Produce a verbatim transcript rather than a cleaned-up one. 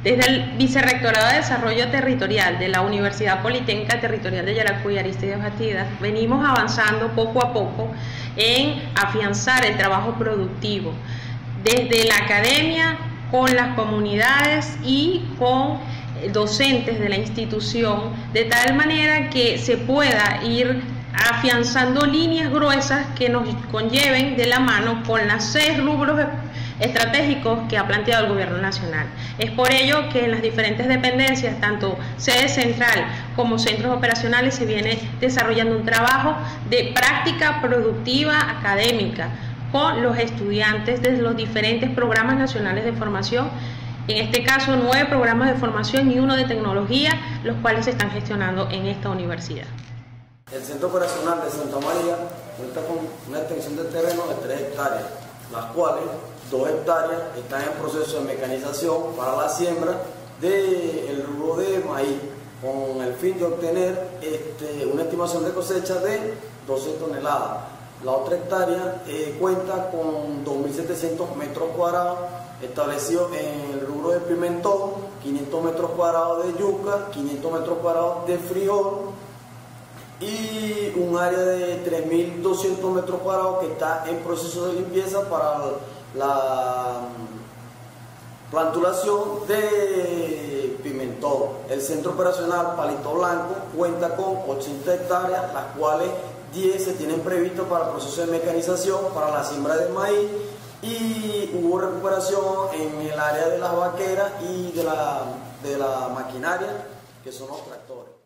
Desde el Vicerrectorado de Desarrollo Territorial de la Universidad Politécnica Territorial de Yaracuy, Arístides Bastidas, venimos avanzando poco a poco en afianzar el trabajo productivo desde la academia, con las comunidades y con docentes de la institución, de tal manera que se pueda ir afianzando líneas gruesas que nos conlleven de la mano con los seis rubros estratégicos que ha planteado el Gobierno Nacional. Es por ello que en las diferentes dependencias, tanto sede central como centros operacionales, se viene desarrollando un trabajo de práctica productiva académica con los estudiantes de los diferentes programas nacionales de formación, en este caso nueve programas de formación y uno de tecnología, los cuales se están gestionando en esta universidad. El Centro Operacional de Santa María cuenta con una extensión de terreno de tres hectáreas, las cuales dos hectáreas están en proceso de mecanización para la siembra del rubro de maíz, con el fin de obtener este, una estimación de cosecha de doce toneladas. La otra hectárea eh, cuenta con dos mil setecientos metros cuadrados establecidos en el rubro de pimentón, quinientos metros cuadrados de yuca, quinientos metros cuadrados de frijol y un área de tres mil doscientos metros cuadrados que está en proceso de limpieza para la plantulación de pimentón. El Centro Operacional Palito Blanco cuenta con ochenta hectáreas, las cuales diez se tienen previsto para el proceso de mecanización, para la siembra de maíz, y hubo recuperación en el área de las vaqueras y de la, de la maquinaria, que son los tractores.